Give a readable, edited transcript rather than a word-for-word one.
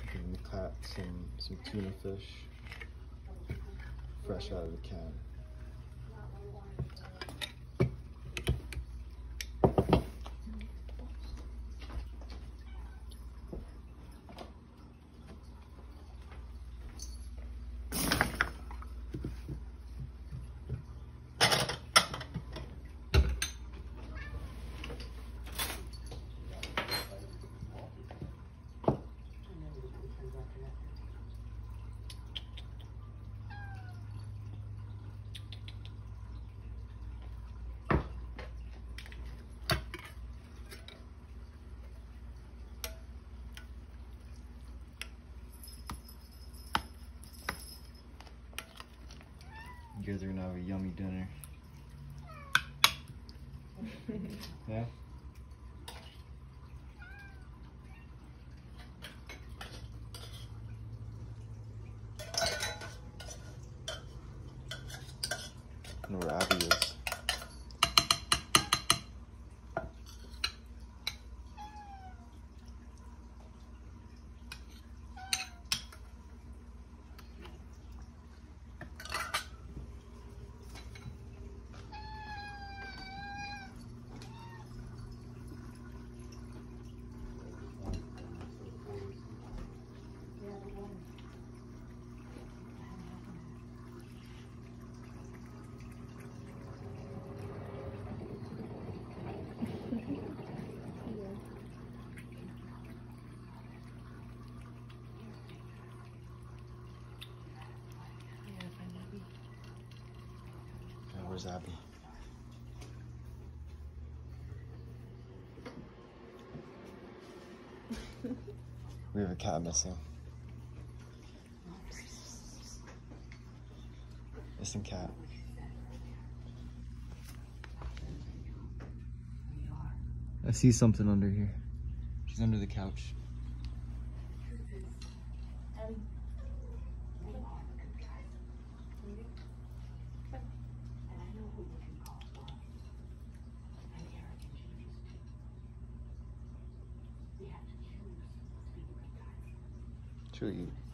Giving the cat some tuna fish, fresh out of the can. You guys are gonna have a yummy dinner. Yeah? I know where Abby is. Where's Abby? We have a cat missing. Missing cat. I see something under here. She's under the couch. She'll eat.